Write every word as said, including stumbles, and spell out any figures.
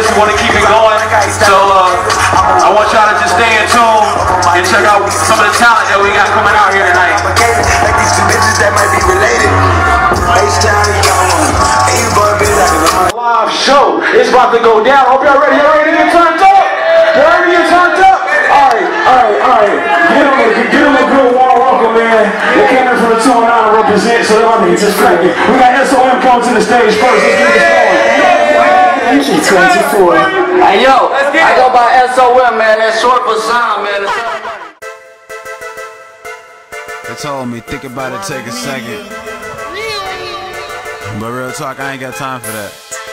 We want to keep it going. So uh, I want y'all to just stay in tune and check out some of the talent that we got coming out here tonight. Like these two bitches that might be related. Live show. It's about to go down. Hope y'all ready. Y'all ready to get turned up? Y'all ready to get turned up? Alright, alright, alright. Get them a, get them a good warm welcome, man. They came in from the two oh nine to represent, so they're about to get this cracking. We got S O M coming to the stage first. Let's get this going. twenty-four. Hey yo, I go by S O M, man. That's short for sound, man. They told me, think about it, take a second. But real talk, I ain't got time for that.